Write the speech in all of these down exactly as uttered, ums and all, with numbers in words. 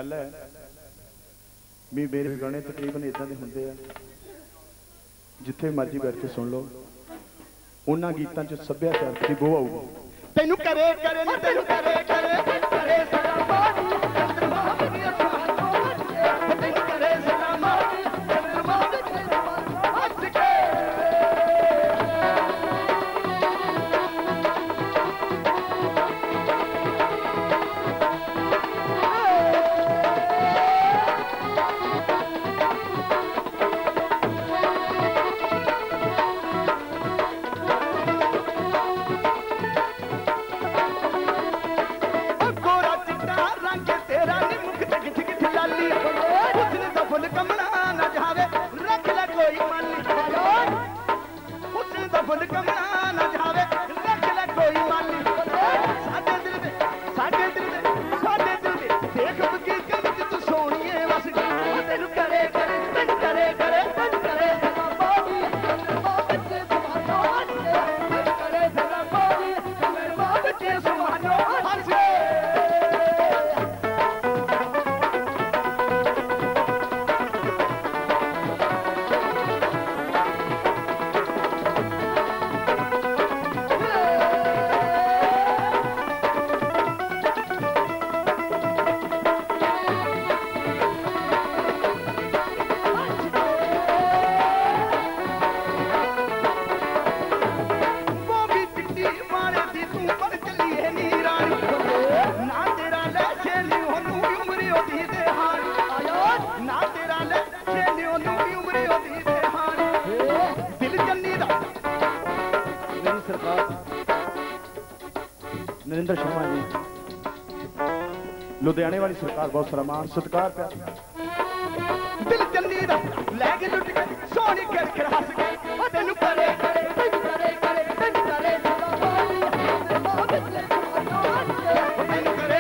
गल है भी मेरे गाने तकरीबन इदां दे हुंदे आ जिथे मर्जी बैठ के सुन लो उन्हां गीतां च सभ्याचार दी बो आऊगी तैनू करे करे नी तैनू करे करे करे सदा बानी चंद्रमा दी सुहानो तैनू करे सदा बानी चंद्रमा दी हंस के नरेंद्र शर्मा जी लुधियाने वाली सरकार बहुत सारा मान सत्कार पे दिल चन्नी दा लैके लुट के सोनी कर कर हंस के तेनू करे करे तेनू करे करे तेनू करे तेनू करे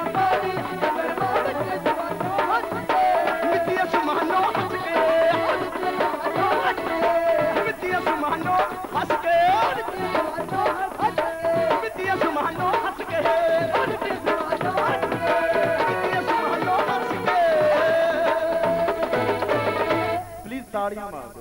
मितिया सुमानो हंस के मितिया सुमानो हंस के मितिया सुमानो ताड़ियां मार